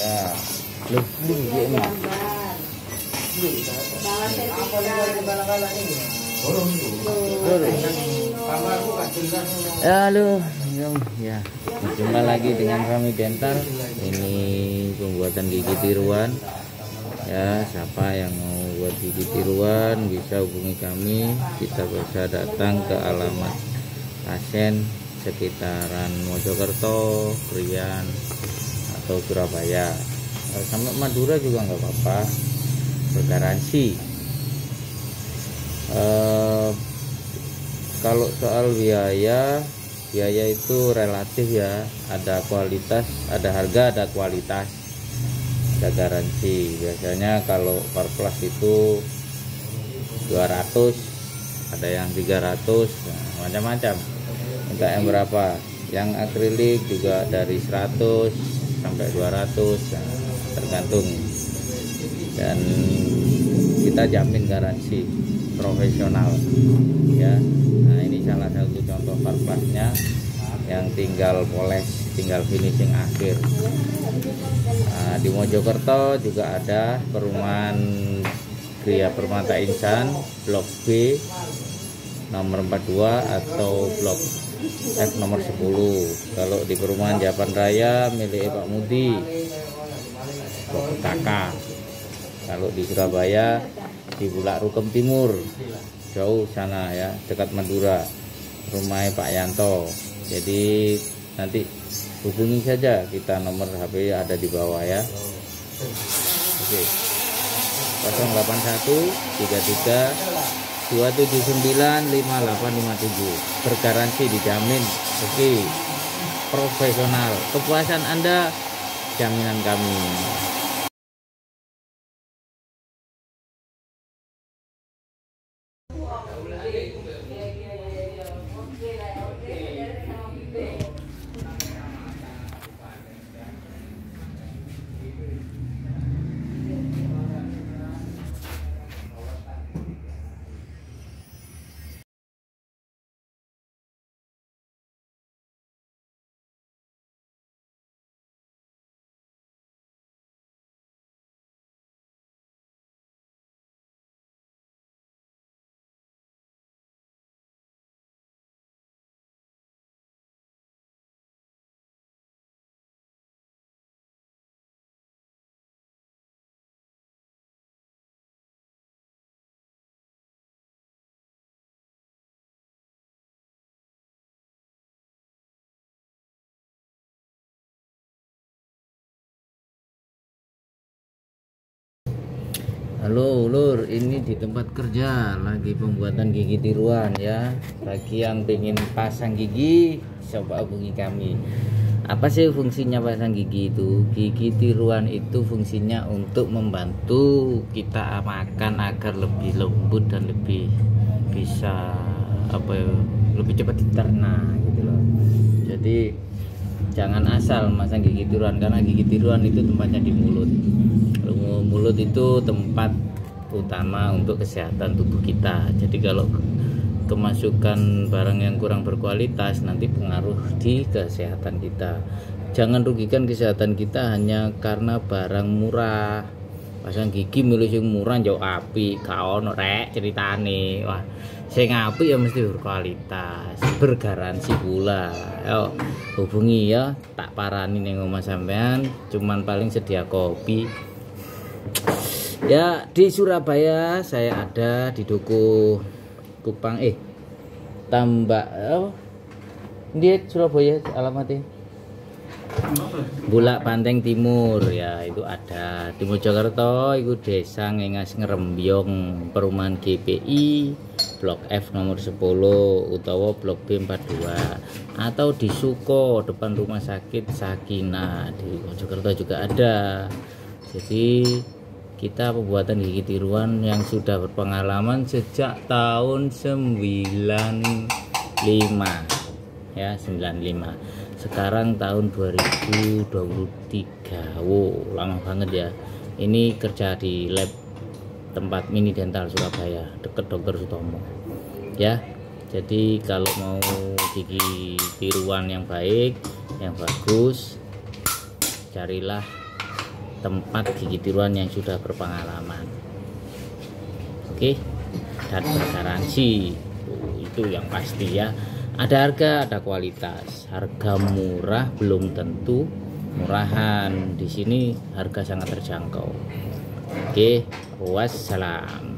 Ya, lebih ini. Halo, ya, jumpa lagi dengan kami Dental. Ini pembuatan gigi tiruan. Ya, siapa yang mau buat gigi tiruan bisa hubungi kami. Kita bisa datang ke alamat pasien sekitaran Mojokerto, Krian, atau Surabaya. Sampai Madura juga nggak apa-apa, bergaransi. Kalau soal biaya itu relatif ya, ada kualitas, ada harga, ada kualitas, ada garansi. Biasanya kalau Parplus itu 200, ada yang 300, nah, macam-macam. Minta yang berapa? Yang akrilik juga dari 100 sampai 200, nah, tergantung. Dan kita jamin garansi profesional ya. Nah, ini salah satu contoh Parplusnya yang tinggal poles, tinggal finishing akhir. Nah, di Mojokerto juga ada perumahan Gria Permata Insan Blok B nomor 42 atau Blok F nomor 10. Kalau di perumahan Japan Raya milik Pak Mudi, Blok Petaka. Kalau di Surabaya di Bulak Rukem Timur, jauh sana ya, dekat Madura, rumah Pak Yanto. Jadi nanti hubungi saja kita, nomor HP ada di bawah ya. Oke. 081 33 279 5857. Bergaransi, dijamin. Oke. Profesional. Kepuasan Anda jaminan kami. Halo Lur, ini di tempat kerja lagi pembuatan gigi tiruan ya. Bagi yang pengen pasang gigi, coba hubungi kami. Apa sih fungsinya pasang gigi itu? Gigi tiruan itu fungsinya untuk membantu kita makan agar lebih lembut dan lebih bisa lebih cepat dicerna gitu loh. Jadi jangan asal masang gigi tiruan, karena gigi tiruan itu tempatnya di mulut. Mulut itu tempat utama untuk kesehatan tubuh kita. Jadi kalau kemasukan barang yang kurang berkualitas nanti pengaruh di kesehatan kita. Jangan rugikan kesehatan kita hanya karena barang murah. Pasang gigi milih sing murah jauh api, gak ono rek ceritane. Wah, sing apik ya mesti berkualitas, bergaransi pula. Yo, hubungi ya, tak parani ning omah sampean, cuman paling sedia kopi. Ya, di Surabaya saya ada di Duku Kupang Tambak dia Surabaya alamatnya Bulak Banteng Timur ya, itu ada. Di Mojokerto itu Desa Ngengas Ngerembyong, perumahan GPI Blok F nomor 10 utawa Blok B 42, atau di Suko depan Rumah Sakit Sakinah di Mojokerto juga ada. Jadi kita pembuatan gigi tiruan yang sudah berpengalaman sejak tahun 95 ya, 95. Sekarang tahun 2023. Wow, lama banget ya. Ini kerja di lab tempat Mini Dental Surabaya, deket Dr. Sutomo ya. Jadi kalau mau gigi tiruan yang baik, yang bagus, carilah tempat gigi tiruan yang sudah berpengalaman. Oke, dan bergaransi. Itu yang pasti ya. Ada harga, ada kualitas. Harga murah belum tentu murahan. Di sini harga sangat terjangkau. Oke, wassalam.